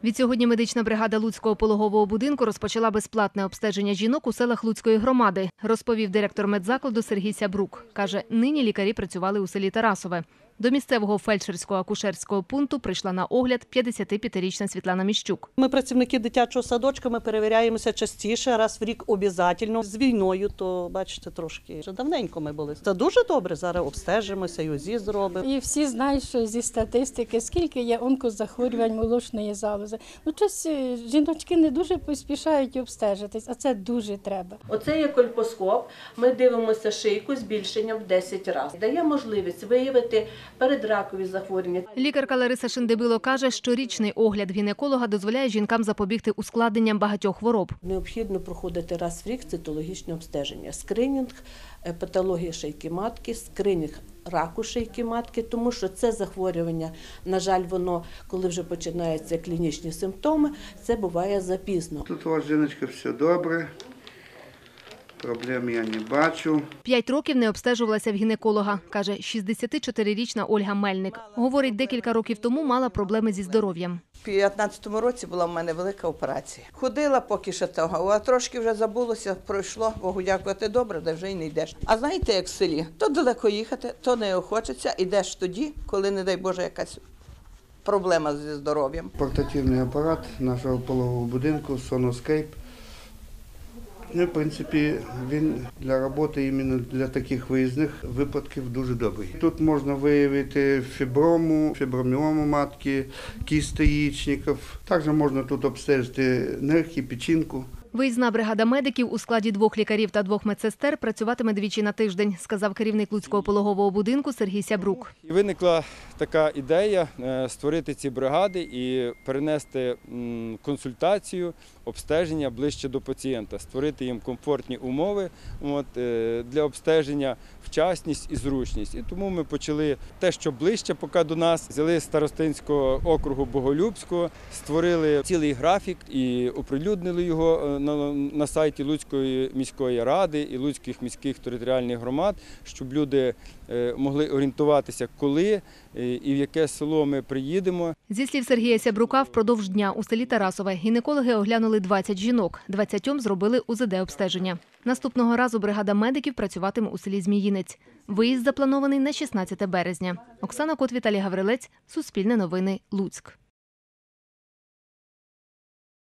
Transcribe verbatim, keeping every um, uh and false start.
Відсьогодні медична бригада Луцького пологового будинку розпочала безплатне обстеження жінок у селах Луцької громади, розповів директор медзакладу Сергій Сябрук. Каже, нині лікарі працювали у селі Тарасове. До місцевого фельдшерсько-акушерського пункту прийшла на огляд п'ятдесятип'ятирічна Світлана Міщук. Ми працівники дитячого садочка, ми перевіряємося частіше, раз в рік обов'язково. З війною, то, бачите, трошки вже давненько ми були. Це дуже добре, зараз обстежимося, й УЗІ зробимо. І всі знають, що зі статистики, скільки є онкозахворювань молочної залози. Ну, щось жіночки не дуже поспішають обстежитись, а це дуже треба. Оце є кольпоскоп, ми дивимося шийку збільшенням в десять разів. Дає можливість виявити передракові захворювання. Лікарка Лариса Шиндебило каже, що річний огляд гінеколога дозволяє жінкам запобігти ускладненням багатьох хвороб. Необхідно проходити раз в рік цитологічне обстеження, скринінг, патологія шийки матки, скринінг раку шийки матки, тому що це захворювання, на жаль, воно, коли вже починаються клінічні симптоми, це буває запізно. Тут у вас, жіночка, все добре. Проблем я не бачу. П'ять років не обстежувалася в гінеколога, каже шістдесятичотирирічна Ольга Мельник. Говорить, декілька років тому мала проблеми зі здоров'ям. У п'ятнадцятому році була в мене велика операція. Ходила поки що того, а трошки вже забулося, пройшло, Богу дякувати, добре, де вже й не йдеш. А знаєте, як в селі, то далеко їхати, то не охочеться, йдеш тоді, коли, не дай Боже, якась проблема зі здоров'ям. Портативний апарат нашого пологового будинку Sonoscape. Ну, в принципі, він для роботи іменно для таких виїзних випадків дуже добрий. Тут можна виявити фіброму, фіброміому матки, кісти яєчників. Також можна тут обстежити нирки, печінку. Виїзна бригада медиків у складі двох лікарів та двох медсестер працюватиме двічі на тиждень, сказав керівник Луцького пологового будинку Сергій Сябрук. Виникла така ідея створити ці бригади і перенести консультацію, обстеження ближче до пацієнта, створити їм комфортні умови от, для обстеження, вчасність і зручність. І тому ми почали те, що ближче поки до нас, взяли з Старостинського округу Боголюбського, створили цілий графік і оприлюднили його на, на сайті Луцької міської ради і Луцьких міських територіальних громад, щоб люди могли орієнтуватися, коли і в яке село ми приїдемо. Зі слів Сергія Сябрука, впродовж дня у селі Тарасове гінекологи оглянули двадцять жінок, двадцятьом зробили у зет де-обстеження. Наступного разу бригада медиків працюватиме у селі Зміїнець. Виїзд запланований на шістнадцяте березня. Оксана Кот, Віталій Гаврилець, Суспільне новини, Луцьк.